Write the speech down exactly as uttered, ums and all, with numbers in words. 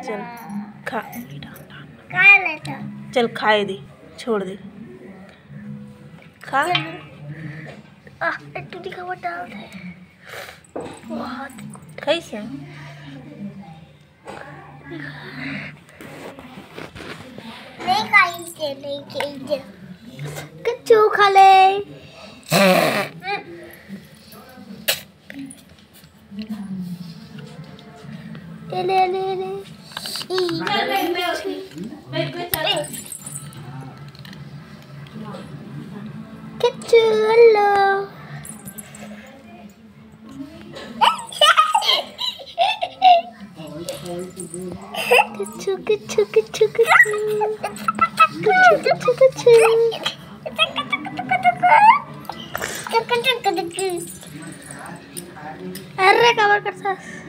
चल खा खा लेता। चल खाए दे, छोड़ दे, खा। आ टू दी खबर डाल दे। बहुत कैसे नहीं खाई से नहीं खाई। कच्चू खा ले। ले ले ले ले। कच्चू हेलो। कच्चू कच्चू कच्चू कच्चू कच्चू कच्चू कच्चू। अरे कवर कर सा।